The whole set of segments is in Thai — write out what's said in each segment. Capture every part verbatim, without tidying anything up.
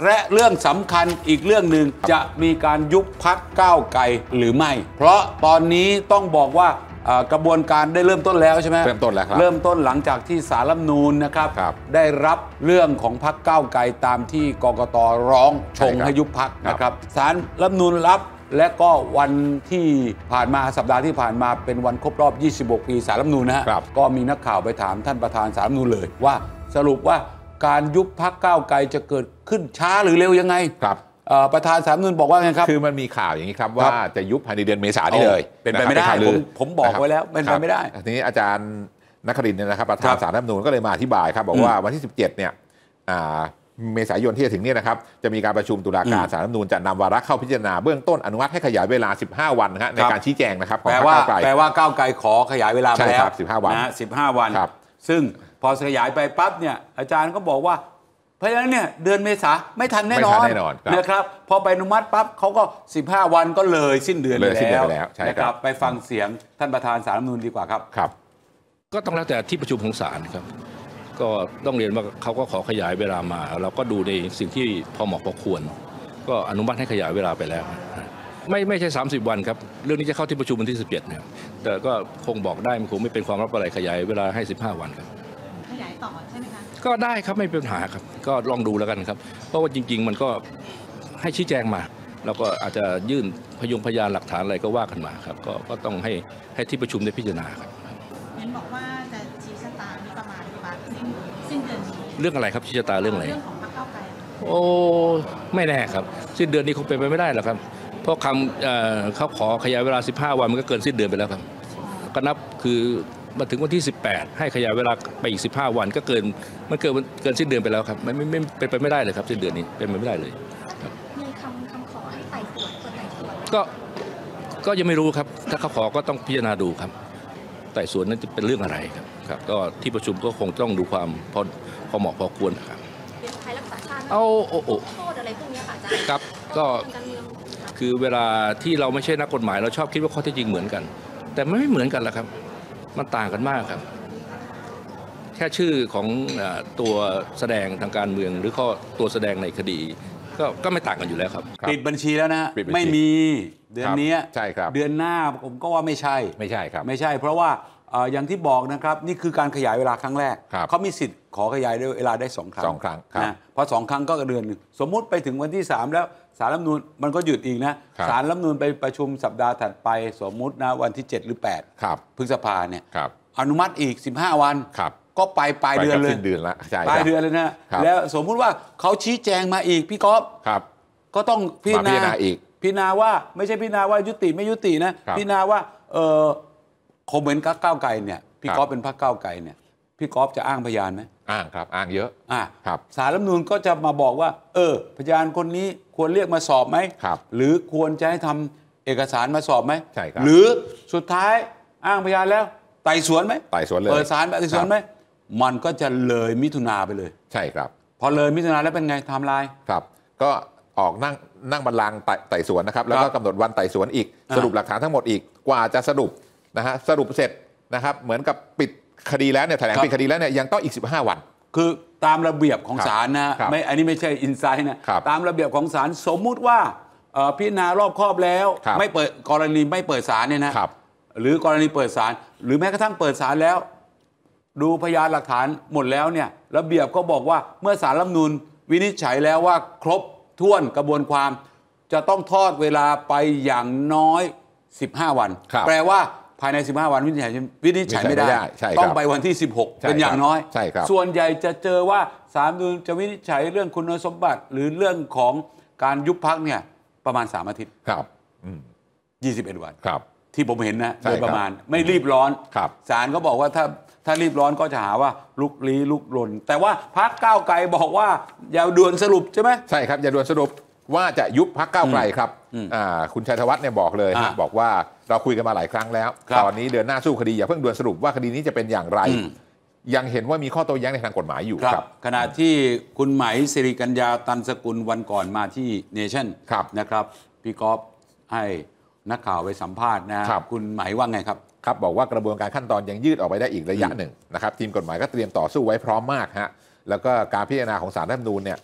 และเรื่องสำคัญอีกเรื่องหนึ่งจะมีการยุบพรรคก้าวไกลหรือไม่เพราะตอนนี้ต้องบอกว่ากระบวนการได้เริ่มต้นแล้วใช่ไหมเริ่มต้นแล้วครับเริ่มต้นหลังจากที่ศาลรัฐธรรมนูญนะครับได้รับเรื่องของพรรคก้าวไกลตามที่กกต.ร้องชงให้ยุบพรรคนะครับศาลรัฐธรรมนูญรับและก็วันที่ผ่านมาสัปดาห์ที่ผ่านมาเป็นวันครบรอบยี่สิบหกปีศาลรัฐธรรมนูญนะฮะก็มีนักข่าวไปถามท่านประธานศาลรัฐธรรมนูญเลยว่าสรุปว่าการยุบพรรคก้าวไกลจะเกิดขึ้นช้าหรือเร็วยังไงครับประธานศาลรัฐธรรมนูญบอกว่าไงครับคือมันมีข่าวอย่างนี้ครับว่าจะยุบภายในเดือนเมษายนนี้เลยเป็นไปไม่ได้ผมผมบอกไว้แล้วเป็นไปไม่ได้ทีนี้อาจารย์นครินทร์เนี่ยนะครับประธานศาลรัฐธรรมนูญก็เลยมาอธิบายครับบอกว่าวันที่สิบเจ็ดเนี่ยเมษายนที่จะถึงเนี่ยนะครับจะมีการประชุมตุลาการศาลรัฐธรรมนูญจะนำวาระเข้าพิจารณาเบื้องต้นอนุมัติให้ขยายเวลาสิบห้าวันนะฮะในการชี้แจงนะครับแปลว่าแปลว่าก้าวไกลขอขยายเวลาไปแล้วสิบห้าวันนะสิบห้าวันซึ่งพอขยายไปปั๊บเนี่ยอาจารย์ก็บอกว่าเพราะฉะนั้นเนี่ยเดือนเมษาไม่ทันแน่นอนนะครับพอไปอนุมัติปั๊บเขาก็สิบห้าวันก็เลยสิ้นเดือนไปแล้วนะครับไปฟังเสียงท่านประธานศาลรัฐธรรมนูญดีกว่าครับครับก็ต้องแล้วแต่ที่ประชุมของศาลครับก็ต้องเรียนว่าเขาก็ขอขยายเวลามาเราก็ดูในสิ่งที่พอเหมาะพอควรก็อนุมัติให้ขยายเวลาไปแล้วไม่ไม่ใช่สามสิบวันครับเรื่องนี้จะเข้าที่ประชุมวันที่สิบเจ็ดนะครับแต่ก็คงบอกได้มันคงไม่เป็นความลับอะไรขยายเวลาให้สิบห้าวันครับขยายต่อใช่ไหมคะก็ได้ครับไม่เป็นปัญหาครับก็ลองดูแล้วกันครับเพราะว่าจริงๆมันก็ให้ชี้แจงมาแล้วก็อาจจะยื่นพยงพยานหลักฐานอะไรก็ว่ากันมาครับก็ก็ต้องให้ให้ที่ประชุมได้พิจารณาครับเห็นบอกว่าจะชี้ชะตาประมาณประมาณสิ้นสิ้นเดือนนี้เรื่องอะไรครับชี้ชะตาเรื่องอะไรเรื่องของพรรคก้าวไกลโอ้ไม่แน่ครับสิ้นเดือนนี้คงเป็นไปไม่ได้หรอกครับเพราะคำเขาขอขยายเวลาสิบห้าวันมันก็เกินสิ้นเดือนไปแล้วครับก็นับคือมาถึงวันที่สิบแปดให้ขยายเวลาไปอีกสิบห้าวันก็เกินมันเกินเกินสิ้นเดือนไปแล้วครับไม่ไม่ไม่เป็นไปไม่ได้เลยครับสิ้นเดือนนี้เป็นไปไม่ได้เลยมีคำคำขอให้ไต่สวนเปิดไต่สวนก็ก็ยังไม่รู้ครับถ้าเขาขอก็ต้องพิจารณาดูครับไต่สวนนั้นจะเป็นเรื่องอะไรครับครับก็ที่ประชุมก็คงต้องดูความพอพอเหมาะพอควรครับไทยรักษาชาติเอาโอ้โหโทษอะไรพวกนี้ค่ะอาจารย์ครับก็คือเวลาที่เราไม่ใช่นักกฎหมายเราชอบคิดว่าข้อเท็จจริงเหมือนกันแต่ไม่เหมือนกันละครับมันต่างกันมากครับแค่ชื่อของตัวแสดงทางการเมืองหรือข้อตัวแสดงในคดีก็ก็ไม่ต่างกันอยู่แล้วครับปิดบัญชีแล้วนะไม่มีเดือนนี้ใช่ครับเดือนหน้าผมก็ว่าไม่ใช่ไม่ใช่ครับไม่ใช่เพราะว่าอย่างที่บอกนะครับนี่คือการขยายเวลาครั้งแรกเขามีสิทธิ์ขอขยายเวลาได้สองครั้งสองครั้งนะพอสองครั้งก็เดือนหนึ่งสมมุติไปถึงวันที่สามแล้วศาลรัฐธรรมนูญมันก็หยุดอีกนะศาลรัฐธรรมนูญไปประชุมสัปดาห์ถัดไปสมมุตินะวันที่เจ็ดหรือแปดพฤษภาเนี่ยอนุมัติอีกสิบห้าวันก็ไปปลายเดือนเลยปลายเดือนเลยนะแล้วสมมุติว่าเขาชี้แจงมาอีกพี่ก๊อฟก็ต้องพิจารณาอีกพิจารณาว่าไม่ใช่พิจารณาว่ายุติไม่ยุตินะพิจารณาว่าเออคอมเมนต์ก้าวไกลเนี่ยพี่ก๊อฟเป็นพรรคก้าวไกลเนี่ยพี่ก๊อฟจะอ้างพยานไหมอ้างครับอ้างเยอะอ่าครับศาลรัฐธรรมนูญก็จะมาบอกว่าเออพยานคนนี้ควรเรียกมาสอบไหมหรือควรจะให้ทำเอกสารมาสอบไหมใช่ครับหรือสุดท้ายอ้างพยานแล้วไต่สวนไหมไต่สวนเลยเปิดศาลไต่สวนไหมมันก็จะเลยมิถุนาไปเลยใช่ครับพอเลยมิถุนาแล้วเป็นไงไทม์ไลน์ครับก็ออกนั่งนั่งบัลลังก์ไต่สวนนะครับแล้วก็กำหนดวันไต่สวนอีกสรุปหลักฐานทั้งหมดอีกกว่าจะสรุปนะฮะสรุปเสร็จนะครับเหมือนกับปิดคดีแล้วเนี่ยแถลงปิดคดีแล้วเนี่ยยังต้องอีกสิบห้าวันคือตามระเบียบของศาลนะไม่อันนี้ไม่ใช่อินไซด์นะตามระเบียบของศาลสมมุติว่าพิจารณารอบครอบแล้วไม่เปิดกรณีไม่เปิดศาลเนี่ยนะหรือกรณีเปิดศาลหรือแม้กระทั่งเปิดศาลแล้วดูพยานหลักฐานหมดแล้วเนี่ยระเบียบก็บอกว่าเมื่อศาลรัฐธรรมนูญวินิจฉัยแล้วว่าครบถ้วนกระบวนความจะต้องทอดเวลาไปอย่างน้อยสิบห้าวันแปลว่าภายในสิบห้าวันวินิจฉัยวินิจฉัยไม่ได้ต้องไปวันที่สิบหกเป็นอย่างน้อยส่วนใหญ่จะเจอว่าศาลรัฐธรรมนูญจะวินิจฉัยเรื่องคุณสมบัติหรือเรื่องของการยุบพรรคเนี่ยประมาณสามอาทิตย์ครับยี่สิบเอ็ดวันครับที่ผมเห็นนะโดยประมาณไม่รีบร้อนศาลก็บอกว่าถ้าถ้ารีบร้อนก็จะหาว่าลุกลี้ลุกลนแต่ว่าพรรคก้าวไกลบอกว่าอย่าด่วนสรุปใช่ไหมใช่ครับอย่าด่วนสรุปว่าจะยุบพรรคก้าวไกลครับคุณชัยธวัฒน์เนี่ยบอกเลยบอกว่าเราคุยกันมาหลายครั้งแล้วตอนนี้เดินหน้าสู้คดีอย่าเพิ่งด่วนสรุปว่าคดีนี้จะเป็นอย่างไรยังเห็นว่ามีข้อโต้แย้งในทางกฎหมายอยู่ครับขณะที่คุณไหมสิริกัญญาตันสกุลวันก่อนมาที่เนชั่นนะครับพี่ก๊อฟให้นักข่าวไปสัมภาษณ์นะคุณไหมว่าไงครับครับบอกว่ากระบวนการขั้นตอนยังยืดออกไปได้อีกระยะหนึ่งนะครับทีมกฎหมายก็เตรียมต่อสู้ไว้พร้อมมากฮะแล้วก็การพิจารณาของศาลรัฐธรรมนูญเนี่ย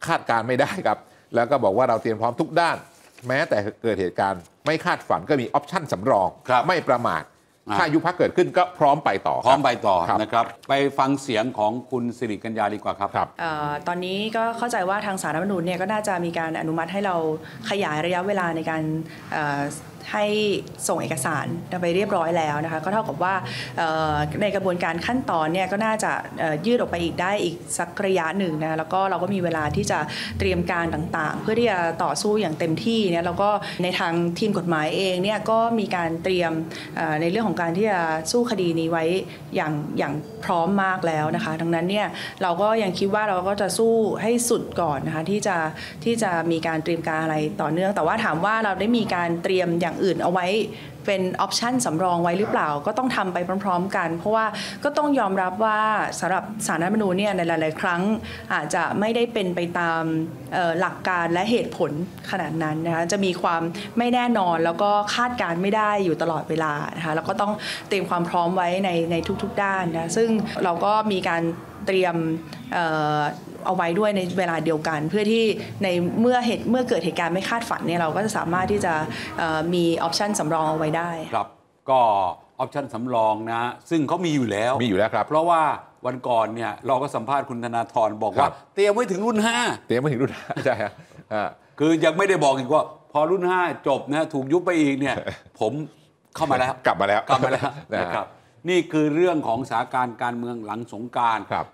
คาดการไม่ได้ครับแล้วก็บอกว่าเราเตรียมพร้อมทุกด้าน แม้แต่เกิดเหตุการณ์ไม่คาดฝันก็มีออปชั่นสำรองไม่ประมาทถ้ายุบพรรคเกิดขึ้นก็พร้อมไปต่อพร้อมไปต่อนะครับไปฟังเสียงของคุณสิริกัญญาดีกว่าครับครับตอนนี้ก็เข้าใจว่าทางศาลรัฐธรรมนูญเนี่ยก็น่าจะมีการอนุมัติให้เราขยายระยะเวลาในการให้ส่งเอกสารไปเรียบร้อยแล้วนะคะก็เท่ากับว่าในกระบวนการขั้นตอนเนี่ยก็น่าจะยืดออกไปอีกได้อีกสักระยะหนึ่งนะแล้วก็เราก็มีเวลาที่จะเตรียมการต่างๆเพื่อที่จะต่อสู้อย่างเต็มที่เนี่ยแล้วก็ในทางทีมกฎหมายเองเนี่ยก็มีการเตรียมในเรื่องของการที่จะสู้คดีนี้ไว้อย่างอย่างพร้อมมากแล้วนะคะดังนั้นเนี่ยเราก็ยังคิดว่าเราก็จะสู้ให้สุดก่อนนะคะที่จะที่จะมีการเตรียมการอะไรต่อเนื่องแต่ว่าถามว่าเราได้มีการเตรียมอย่างอื่นเอาไว้เป็นออปชันสำรองไว้หรือเปล่าก็ต้องทำไปพร้อมๆกันเพราะว่าก็ต้องยอมรับว่าสำหรับศาลรัฐธรรมนูญเนี่ยในหลายๆครั้งอาจจะไม่ได้เป็นไปตามหลักการและเหตุผลขนาดนั้นนะคะจะมีความไม่แน่นอนแล้วก็คาดการไม่ได้อยู่ตลอดเวลานะคะแล้วก็ต้องเตรียมความพร้อมไว้ในในทุกๆด้านนะซึ่งเราก็มีการเตรียมเอาไว้ด้วยในเวลาเดียวกันเพื่อที่ในเมื่อเหตุเมื่อเกิดเหตุการณ์ไม่คาดฝันเนี่ยเราก็จะสามารถที่จะมีออปชันสำรองเอาไว้ได้ครับก็ออปชันสำรองนะซึ่งเขามีอยู่แล้วมีอยู่แล้วครับเพราะว่าวันก่อนเนี่ยเราก็สัมภาษณ์คุณธนาธรบอกว่าเตรียมไว้ถึงรุ่นห้าเตรียมไว้ถึงรุ่นห้าใช่ครับคือยังไม่ได้บอกอีกว่าพอรุ่นห้าจบนะถูกยุบไปอีกเนี่ยผมเข้ามาแล้วกลับมาแล้วกลับมาแล้วนะครับนี่คือเรื่องของสถานการณ์การเมืองหลังสงกรานต์